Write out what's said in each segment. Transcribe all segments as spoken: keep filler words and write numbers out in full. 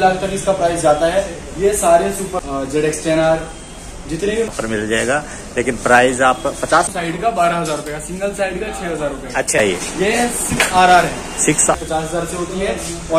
लाख तक इसका प्राइस जाता है। ये सारे super Z X ten R जितने भी पर मिल जाएगा, लेकिन प्राइस आप पचास साइड का बारह हजार रुपए का, सिंगल साइड का छह हजार रुपए। अच्छा, ये ये सिक्स आर आर है, सिक्स पचास हजार से होती है। और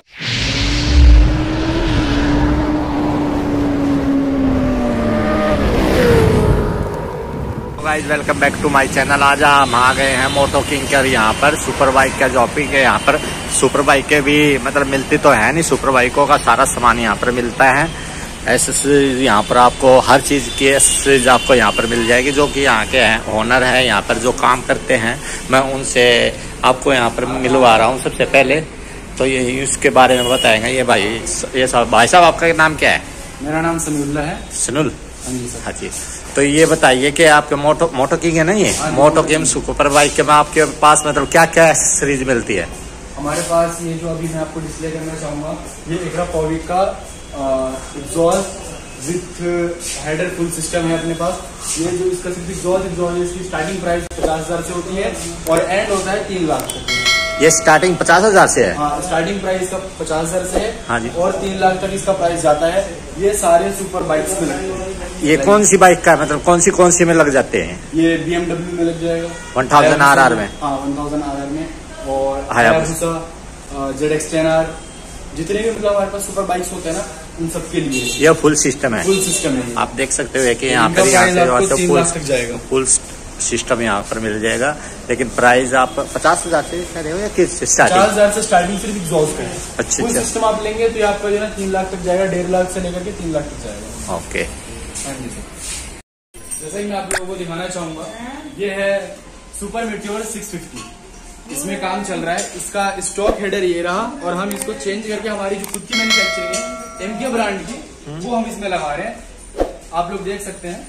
guys welcome back to my channel. आज हम आ गए हैं मोटो किंग के यहाँ पर सुपर बाइक का शॉपिंग है। यहाँ पर सुपर बाइकें भी मतलब मिलती तो है नहीं, सुपर बाइकों का सारा सामान यहाँ पर मिलता है। एसेसरीज यहाँ पर आपको हर चीज़ की एसेसरीज आपको यहाँ पर मिल जाएगी, जो कि यहाँ के हैं ओनर है, यहाँ पर जो काम करते हैं। मैं उनसे आपको यहाँ पर मिलवा रहा हूँ। सबसे पहले तो ये इसके बारे में बताएंगे ये भाई। ये सब भाई साहब, आपका नाम क्या है? मेरा नाम सनुल्ला है। सनुल, हाँ जी। तो ये बताइए कि आपके मोटो मोटो किंग है ना, ये मोटो किंग सुपर बाइक के में आपके पास मतलब क्या क्या एसेसरीज मिलती है? हमारे पास ये जो अभी मैं आपको डिस्प्ले करना चाहूंगा, ये एकरा पॉविक का exhaust with header full system है अपने पास। ये जो इसका सिर्फ एग्जॉस्ट एग्जॉस्ट इसकी स्टार्टिंग प्राइस पचास हजार से होती है और एंड होता है तीन लाख तक। ये स्टार्टिंग पचास हजार से है? हाँ, स्टार्टिंग प्राइस इसका पचास हजार से है। हाँ जी। और तीन लाख तक इसका प्राइस जाता है। ये सारे सुपर बाइक्स में लगते हैं। ये कौन सी बाइक का मतलब कौन सी कौन सी में लग जाते हैं? ये बी एम डब्ल्यू में लग जाएगा वन थाउजेंड आर आर में। हाँ, वन थाउजेंड आर आर में। और Hayabusa Z X ten R जितने भी मतलब हमारे पास सुपर बाइक्स होते हैं ना, उन सबके लिए ये फुल सिस्टम है। फुल सिस्टम है। आप देख सकते हो कि यहाँ पर यहाँ से तीन लाख तक जाएगा। फुल सिस्टम यहाँ पर मिल जाएगा, लेकिन प्राइस आप पचास हजार से करे हो या किस स्टार्टिंग? पचास हजार से स्टार्टिंग सिर्फ एग्जॉस्ट है। अच्छा, फुल सिस्टम आप लेंगे तो आपका जो है तीन लाख तक जाएगा, डेढ़ लाख से लेकर के तीन लाख तक जाएगा। ओके, हाँ जी सर। जैसा ही मैं आप लोगों को दिखाना चाहूंगा, ये है सुपर मीटियोर सिक्स फिफ्टी। इसमें काम चल रहा है। इसका स्टॉक हेडर ये रहा और हम इसको चेंज करके हमारी जो खुद की मैन्युफैक्चरिंग है एम के ब्रांड की, वो हम इसमें लगा रहे हैं। आप लोग देख सकते हैं।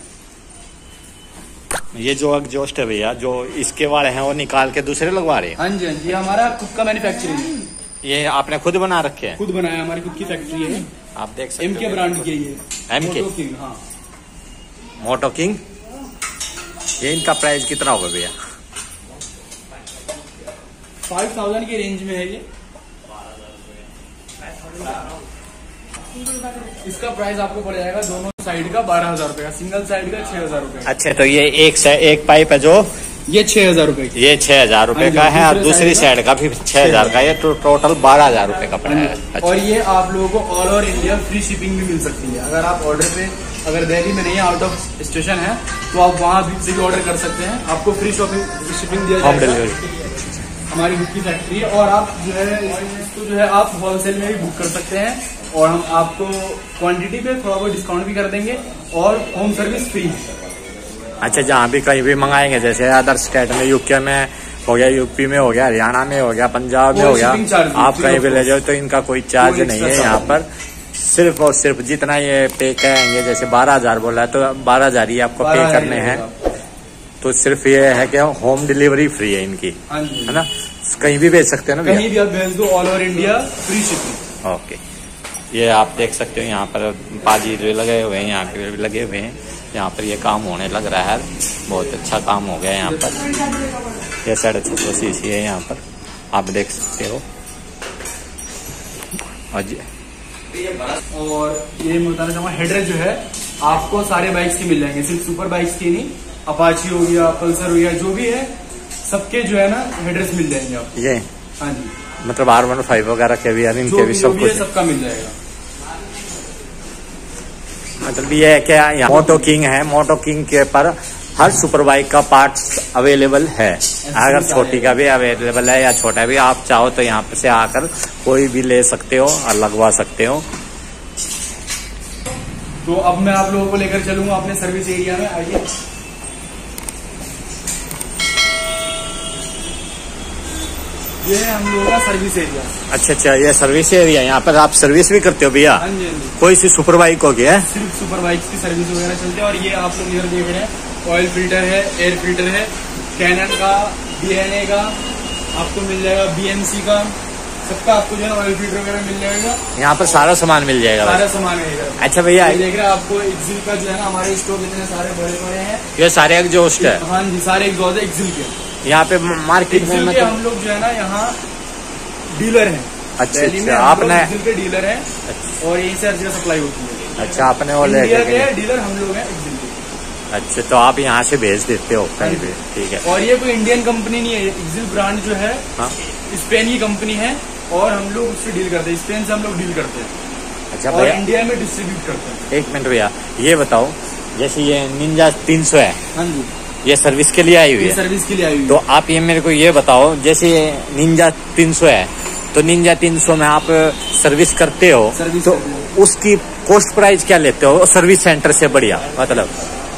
ये जो एग्जॉस्ट है भैया, जो इसके वाले हैं वो निकाल के दूसरे लगवा रहे हैं? हाँ जी, हाँ जी। हमारा खुद का मैन्युफैक्चरिंग है। ये आपने खुद बना रखे हैं? खुद बनाया, हमारी खुद की फैक्ट्री है। आप देख सकते एम के ब्रांड की ये एम के किंग। हाँ, मोटो किंग। ये इनका प्राइस कितना होगा भैया? फाइव थाउजेंड की रेंज में है ये। इसका प्राइस आपको पड़ जाएगा दोनों साइड का बारह हजार रुपए का, सिंगल साइड का छह हजार रुपए। अच्छा, तो ये एक एक पाइप है जो ये छह हजार रुपए की, ये छह हजार रुपए का है और दूसरी साइड का भी छह हजार का, ये तो टोटल बारह हजार रुपए का पड़ेगा। अच्छा। और ये आप लोगों को all over India free shipping भी मिल सकती है। अगर आप ऑर्डर पे, अगर दिल्ली में नहीं है, आउट ऑफ स्टेशन है, तो आप वहाँ भी से भी ऑर्डर कर सकते हैं। आपको फ्री शॉपिंग शिपिंग दिया होम जाएगा। डिलीवरी हमारी बुक की फैक्ट्री है। और आप जो है इसको जो है आप होलसेल में भी बुक कर सकते हैं और हम आपको क्वांटिटी पे थोड़ा बहुत डिस्काउंट भी कर देंगे और होम सर्विस फ्री है। अच्छा, जहाँ भी कहीं भी मंगाएंगे, जैसे अदर स्टेट में, यूके में हो गया, यूपी में हो गया, हरियाणा में हो गया, पंजाब में हो गया, आप कहीं भी ले जाओ तो इनका कोई चार्ज नहीं है यहाँ पर। सिर्फ और सिर्फ जितना ये पे करेंगे, जैसे बारह हजार बोला है तो बारह हजार ही आपको पे करने हैं। तो सिर्फ ये है कि होम डिलीवरी फ्री है इनकी, है ना? कहीं भी भेज सकते हैं ना? कहीं भी आप भेज दो, all over India free shipping. Okay, ये आप देख सकते हो यहाँ पर बाजी जो लगे हुए हैं, यहाँ पे भी लगे हुए हैं। यहाँ पर ये काम होने लग रहा है, बहुत अच्छा काम हो गया यहाँ पर। ये साढ़े छह सौ सी सी है यहाँ पर, आप देख सकते हो। और ये मैं बताना चाहूँगा, हेडर जो है आपको सारे बाइक्स के मिल जाएंगे, सिर्फ सुपर बाइक्स के नहीं। अपाची हो गया, पल्सर हो गया, जो भी है सबके जो है ना हेडर्स मिल जाएंगे आपको। ये हाँ जी, मतलब आर वन फाइव वगैरह के भी, इनके भी सब कुछ सबका मिल जाएगा। मतलब ये है क्या, यहाँ मोटो किंग है, मोटो किंग के पर हर सुपर बाइक का पार्ट्स अवेलेबल है। अगर छोटी का भी अवेलेबल है या छोटा भी, आप चाहो तो यहाँ से आकर कोई भी ले सकते हो और लगवा सकते हो। तो अब मैं आप लोगों को लेकर चलूंगा अपने सर्विस एरिया में। आइए। ये है हम लोगों का सर्विस एरिया। अच्छा अच्छा, ये सर्विस एरिया, यहाँ पर आप सर्विस भी करते हो भैया? हाँ जी, हाँ जी। कोई सी सुपर बाइक हो गया? सिर्फ सुपर बाइक्स की सर्विस वगैरह चलती है। और ये आप लोग इधर देख रहे हैं, ऑयल फिल्टर है, एयर फिल्टर है, कैनन का, बी एन ए का आपको मिल जाएगा, बी एम सी का, सबका आपको जो है ऑयल फिल्टर वगैरह मिल जाएगा। यहाँ पर सारा सामान मिल जाएगा? सारा सामान मिलेगा। अच्छा भैया, देख रहे हैं आपको एक्सिल का जो है ना, हमारे स्टोर इतने सारे बड़े बड़े हैं। ये सारे एग्जॉस्ट है? हाँ जी, सारे एग्जॉस्ट है एक्सिल के। यहाँ पे मार्केट में मतलब हम लोग जो है ना यहाँ डीलर हैं, अच्छा दिल्ली में अच्छा, हम लोग आपने एक्सिल के डीलर हैं और यहीं से हर जगह सप्लाई होती है। अच्छा, आपने वो ले इंडिया के के डीलर हम लोग हैं एक्सिल के। अच्छा, तो आप यहाँ से भेज देते हो कहीं भी? ठीक है। और ये कोई इंडियन कंपनी नहीं है, एक्सिल ब्रांड जो है हाँ, स्पेन की कंपनी है और हम लोग उससे डील करते हैं, स्पेन से हम लोग डील करते हैं अच्छा और भैया, इंडिया में डिस्ट्रीब्यूट करते हैं। एक मिनट भैया, ये बताओ जैसे ये निंजा तीन सौ है, हाँ जी, ये सर्विस के लिए आई हुई ये है, सर्विस के लिए आई हुई तो आप ये मेरे को ये बताओ, जैसे ये निंजा तीन सौ है, तो निंजा तीन सौ में आप सर्विस करते हो, सर्विस तो करते हो। उसकी कॉस्ट प्राइस क्या लेते हो सर्विस सेंटर से? बढ़िया, मतलब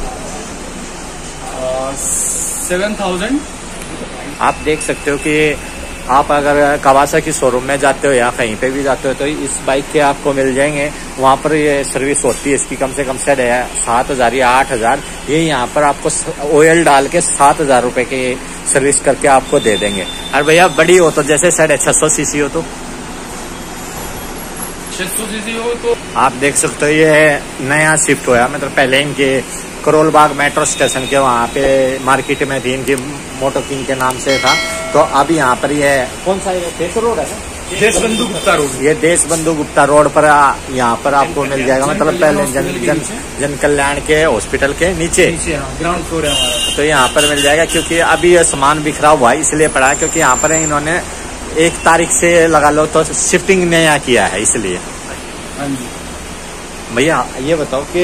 सेवन थाउजेंड। आप देख सकते हो कि आप अगर कवासाकी शोरूम में जाते हो या कहीं पे भी जाते हो तो इस बाइक के आपको मिल जाएंगे, वहाँ पर ये सर्विस होती है इसकी कम से कम से सात हजार या आठ हजार ये यहाँ पर आपको ऑयल डाल के सात हजार रुपए की सर्विस करके आपको दे देंगे। और भैया बड़ी हो तो जैसे साढ़े छह सौ सीसी हो तो छह सौ सीसी हो तो आप देख सकते हो ये नया शिफ्ट हुआ, मतलब पहले इनके करोल बाग मेट्रो स्टेशन के वहाँ पे मार्केट में थी, इनकी मोटो किंग के नाम से था, तो अब यहाँ पर ये कौन सा ये देश रोड है ना, देश बंधु गुप्ता रोड, ये देश बंधु गुप्ता रोड पर यहाँ पर आपको मिल जाएगा, मतलब पहले जन जन जन कल्याण के हॉस्पिटल के नीचे ग्राउंड फ्लोर है हमारा, तो यहाँ पर मिल जाएगा। क्योंकि अभी ये सामान बिखरा हुआ है इसलिए पड़ा है, क्योंकि यहाँ पर इन्होंने एक तारीख से लगा लो तो शिफ्टिंग नया किया है इसलिए। हाँ जी भैया ये बताओ कि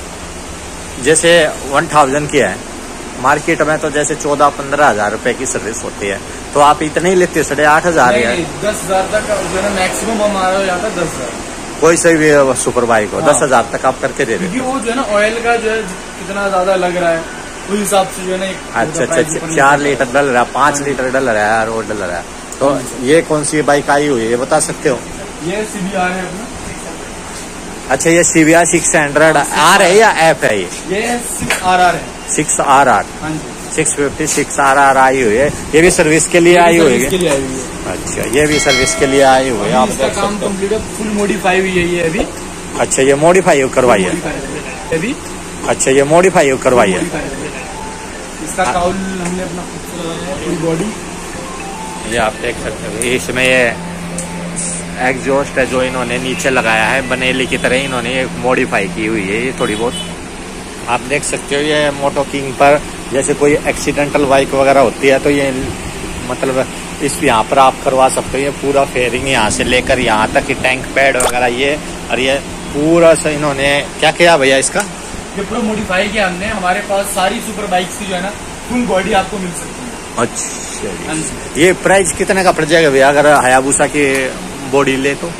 जैसे वन थाउजेंड की है मार्केट में, तो जैसे चौदह पंद्रह हजार रुपए की सर्विस होती है, तो आप इतने ही लेते हो? साढ़े आठ हजार है, दस हजार तक जो है मैक्सिमम हमारा हो जाता है, दस हजार कोई सा भी सुपर बाइक हो। हाँ। दस हजार तक आप करके दे क्योंकि देते हो? वो जो है ना ऑयल का जो है कितना ज्यादा लग रहा है उस हिसाब से जो है ना एक अच्छा अच्छा, चार लीटर डल रहा है, पाँच लीटर डल रहा है, रोड डल रहा है, तो ये कौन सी बाइक आई हुई है ये बता सकते हो? ये सीबीआर है अपना। अच्छा, ये सीबीआर सिक्स हंड्रेड आर है या एफ है? ये ये सिक्स आर आर है, सिक्स आर आर हाँ जी, six fifty six R R आई हुई है, ये भी सर्विस के लिए आई हुई है? के लिए आई हुई है। अच्छा, ये भी सर्विस के लिए आई हुई है, आप इसका देख काम सकते हो। कंप्लीट है, फुल मॉडिफाई हुई है ये अभी। अच्छा, ये मॉडिफाई करवाई है अभी? अच्छा, ये मॉडिफाई करवाई है। इसका काउल हमने अपना खुद से लगाया है, पूरी बॉडी। ये आप देख सकते हो, इसमें ये एग्जॉस्ट है जो इन्होंने नीचे लगाया है, बनेली की तरह इन्होंने एक मॉडिफाई की हुई है ये थोड़ी बहुत। आप देख सकते हो ये मोटो किंग पर जैसे कोई एक्सीडेंटल बाइक वगैरह होती है तो ये मतलब इस यहाँ पर आप करवा सकते हो। ये पूरा फेयरिंग यहाँ से लेकर यहाँ तक टैंक पैड वगैरह ये, और ये पूरा से इन्होंने क्या किया भैया इसका? ये पूरा मॉडिफाई किया हमने। हमारे पास सारी सुपर बाइक्स की जो है ना फुल बॉडी आपको मिल सकती है। अच्छा, ये प्राइस कितने का पड़ जाएगा भैया अगर हायाबुसा की बॉडी ले तो?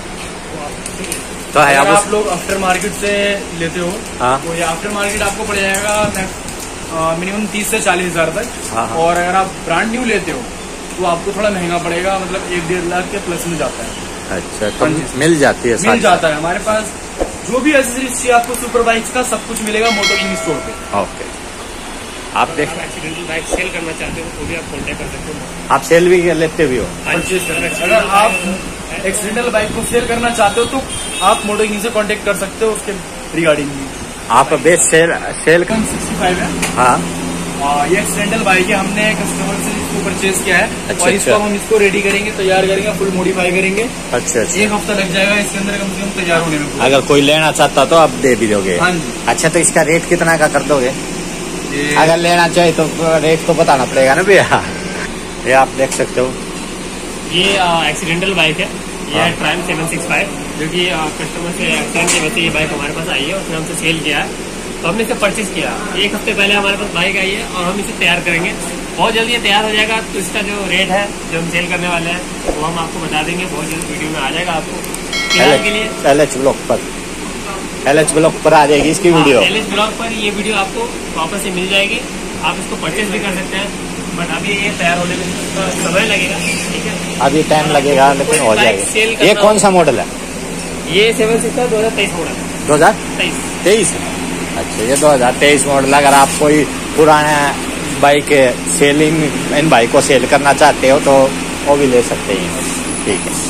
तो अगर आप लोग आफ्टर मार्केट से लेते हो, हाँ, तो ये आफ्टर मार्केट आपको पड़ जाएगा मिनिमम तीस से चालीस हजार तक। हाँ, हाँ। और अगर आप ब्रांड न्यू लेते हो तो आपको थोड़ा महंगा पड़ेगा, मतलब एक डेढ़ लाख के प्लस में जाता है। अच्छा, तो मिल जाती है? मिल जाता है हमारे पास जो भी एसेसरीज चाहिए आपको सुपर बाइक्स का सब कुछ मिलेगा मोटो किंग स्टोर पे। ओके, आप देख एक्सीडेंटल बाइक सेल करना चाहते हो तो भी आप कॉन्टेक्ट कर सकते हो। आप सेल भी लेते भी हो? परचेज करना, अगर आप एक्सीडेंटल बाइक को सेल करना चाहते हो तो आप मोटो किंग से कांटेक्ट कर सकते हो उसके रिगार्डिंग। आप best sale sale one sixty five है। हाँ, आ, ये एक्सीडेंटल बाइक है, हमने कस्टमर से इसको परचेज किया है। अच्छा, और इसको अच्छा। हम इसको रेडी करेंगे, तैयार करेंगे, फुल मॉडिफाई करेंगे। अच्छा अच्छा। एक हफ्ता लग जाएगा इसके अंदर कम से कम तैयार होने में। अगर कोई लेना चाहता तो आप दे भी दोगे? हाँ जी। अच्छा, तो इसका रेट कितना का कर दोगे? ये अगर लेना चाहिए तो रेट तो बताना पड़ेगा ना भैया। ये आप देख सकते हो, ये एक्सीडेंटल बाइक है, ये है ट्रायम्फ सेवन सिक्स फाइव, जो कि कस्टमर से एक्सीडेंट की वजह से ये बाइक हमारे पास आई है, उसने हमसे सेल किया है, तो हमने इसे परचेज किया। एक हफ्ते पहले हमारे पास बाइक आई है और हम इसे तैयार करेंगे, बहुत जल्दी ये तैयार हो जाएगा। तो इसका जो रेट है जो हम सेल करने वाले हैं वो हम आपको बता देंगे, बहुत जल्दी वीडियो में आ जाएगा आपको। फिलहाल के लिए एल एच ब्लॉक पर एल एच ब्लॉक पर आ जाएगी इसकी वीडियो। एल एच ब्लॉग पर ये वीडियो आपको वापस से मिल जाएगी, आप इसको परचेज भी कर सकते हैं, बट अभी ये तैयार होने में समय लगेगा। ठीक है, अभी टाइम लगेगा लेकिन हो जाएगा। ये कौन सा मॉडल है? ये सेवन सिक्स दो हजार तेईस मॉडल दो हजार तेईस तेईस अच्छा, ये दो हजार तेईस मॉडल। अगर आप कोई पुराना बाइक सेलिंग इन बाइक को सेल करना चाहते हो तो वो भी ले सकते हैं। ठीक है,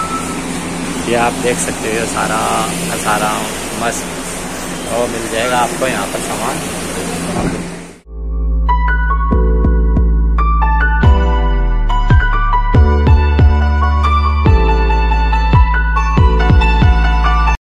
ये आप देख सकते हो सारा सारा मस्त वो मिल जाएगा आपको यहाँ पर सामान।